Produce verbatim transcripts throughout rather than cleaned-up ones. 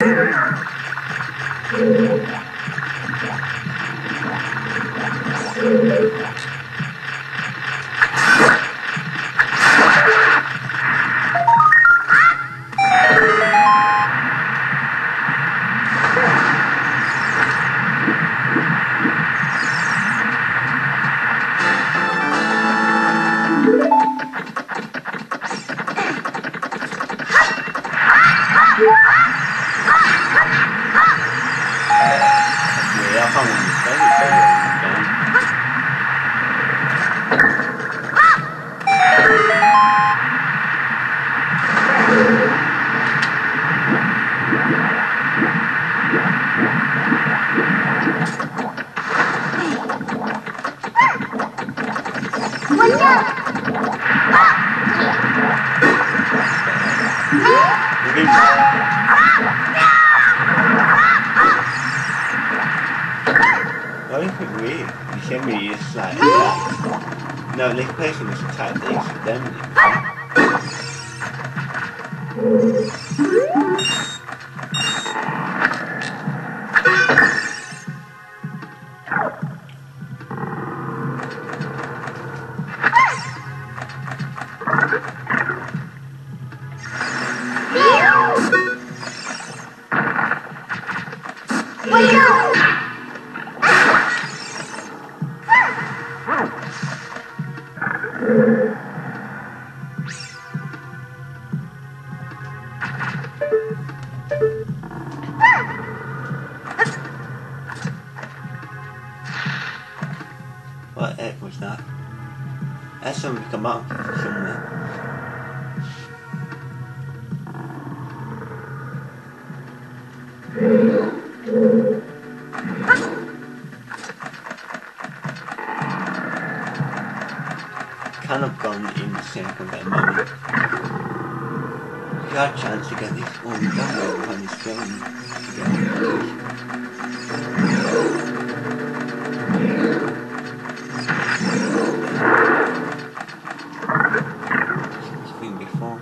I don't think we, the Shemmy is like that. No, this person was attacked accidentally. What the heck was that? That's something to come up somewhere. Can have gone in the same combat moment. You had a chance to get this all done over behind this film. Before.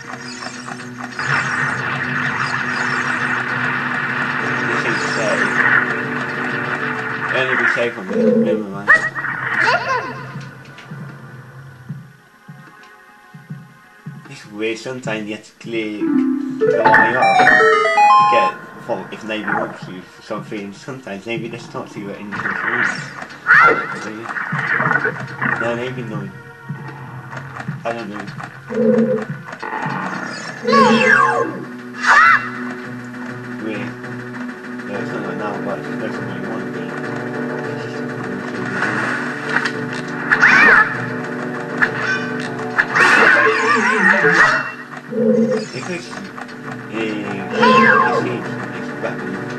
This is safe. Only be safe on this, never mind. It's weird, sometimes you have to click the line up to get from if Navy wants you for something. Sometimes Navy just talks to you at any different. No, Navy no. I don't know. Wait, no, it's not like now, but it doesn't really want to be. Because, uh, it's back.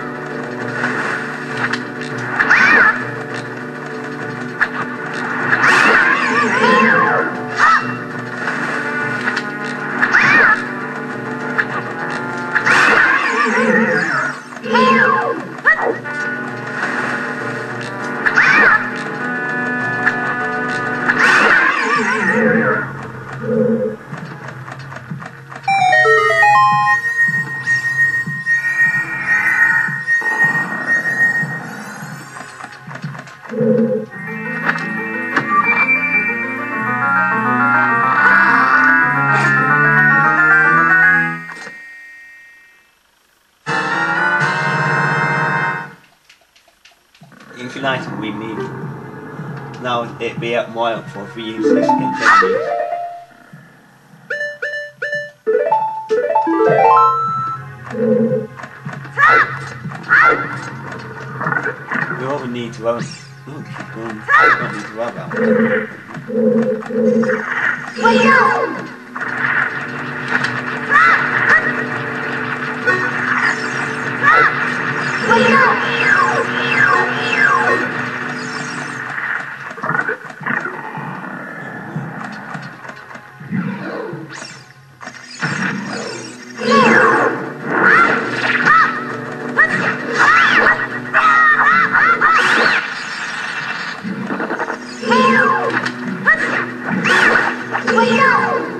Nice we need. Now it be up my up for three years this continues. We all need to have oh keep going. We don't need to have that. Wake up!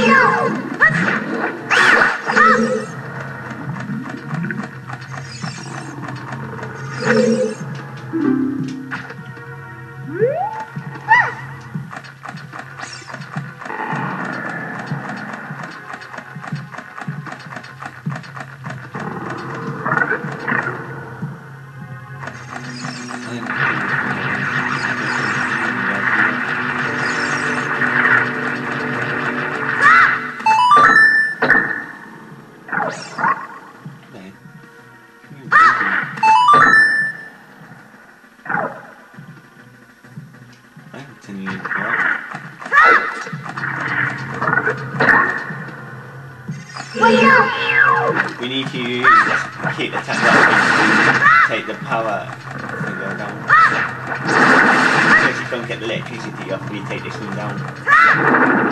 We need to use keep the tank up to take the power to go down. Because you don't get the electricity off, we take this one down.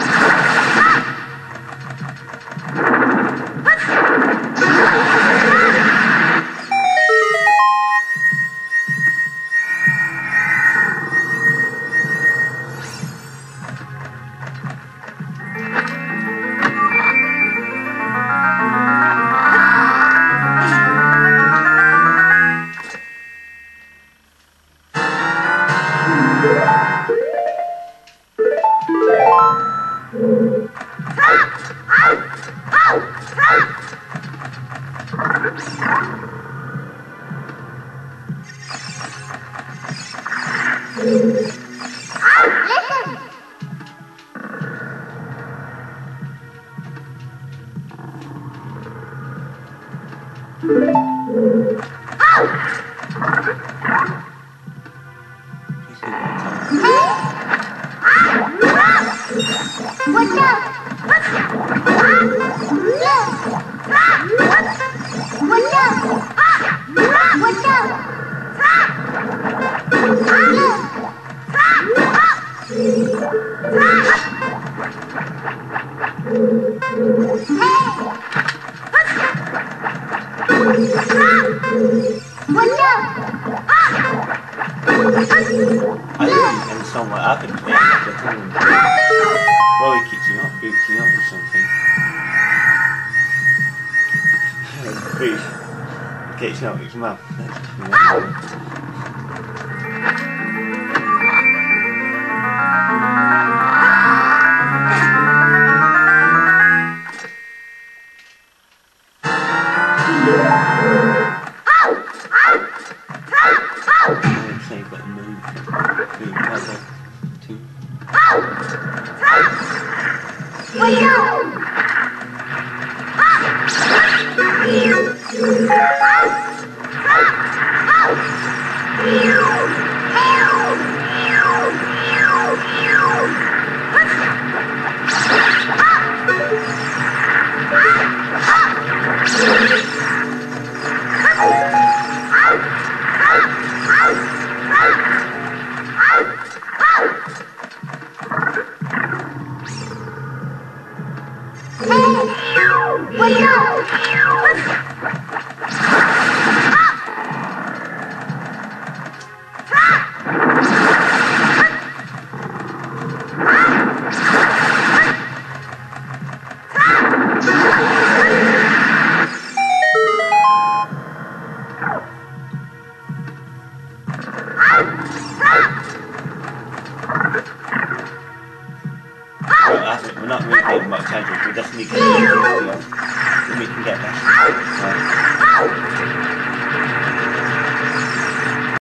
I don't understand what happened to me at the time. Well, he kicked you up, booped you up or something. Please. Kicks you up his mouth. We're not really getting much changes, we just need to